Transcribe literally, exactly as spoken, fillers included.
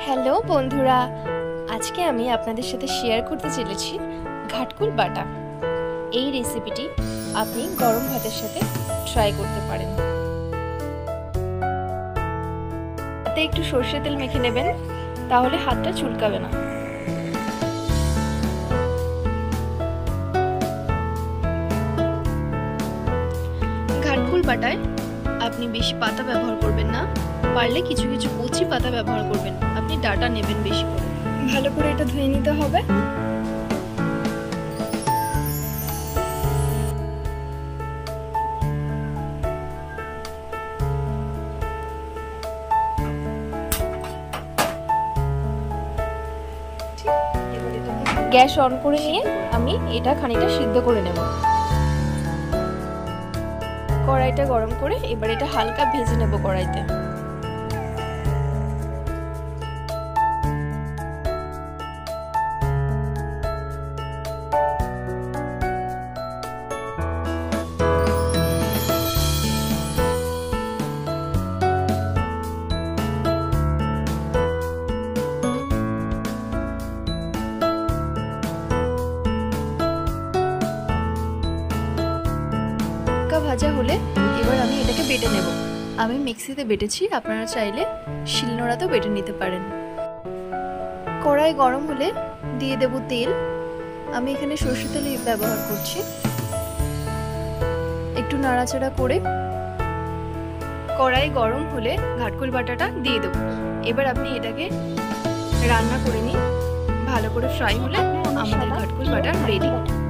Hello বন্ধুরা, আজকে আমি আপনাদের সাথে শেয়ার করতে চলেছি ঘাটকুল বাটা। এই রেসিপিটি আপনি গরম ভাতের সাথে ট্রাই করতে পারেন। হাতে একটু সরষের তেল মেখে নেবেন, তাহলে হাতটা চুলকাবে না। ঘাটকুল বাটায় আপনি বেশি পাতা ব্যবহার করবেন না, পারলে কিছু কিছু কচি পাতা ব্যবহার করবেন। আপনি ডাটা নেবেন বেশি করে। ভালো করে এটা ধুয়ে নিতে হবে। গ্যাস অন করে নিয়ে আমি এটা খানিকটা সিদ্ধ করে নেব। কড়াইটা গরম করে এবার এটা হালকা ভেজে নেব কড়াইতে। ভাজা হলে এবার আমি এটাকে বেটে নেব। আমি মিক্সিতে বেটেছি, আপনারা চাইলে শিলনোড়াতেও বেটে নিতে পারেন। কড়াই গরম হলে দিয়ে দেব তেল। আমি এখানে সরষের তেল ব্যবহার করছি। একটু নাড়াচাড়া করে কড়াই গরম হলে ঘাটকুল বাটাটা দিয়ে দেব। এবার আপনি এটাকে রান্না করে নিন। ভালো করে ফ্রাই হলে আমাদের ঘাটকুল বাটা রেডি।